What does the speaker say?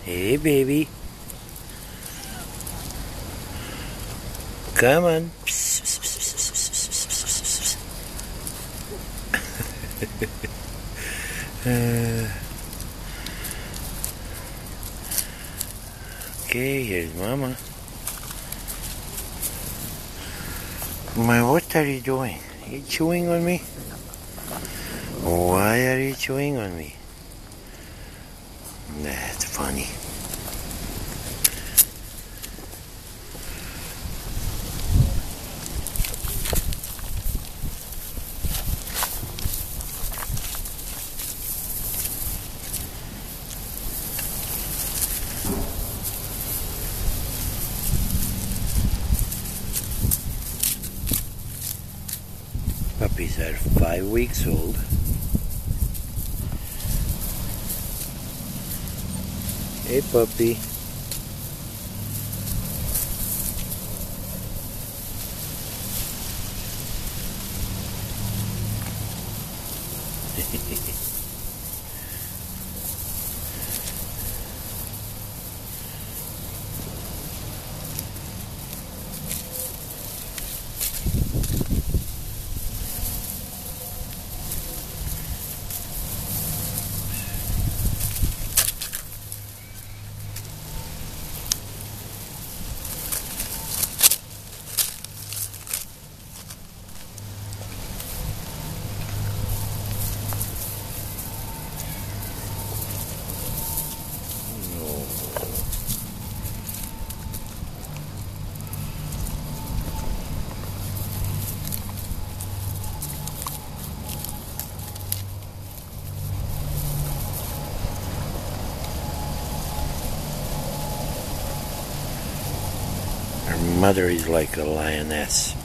Hey, baby. Come on. Okay, here's Mama. What are you doing? Are you chewing on me? Why are you chewing on me? That's funny. Puppies are 5 weeks old. Hey, puppy. Her mother is like a lioness.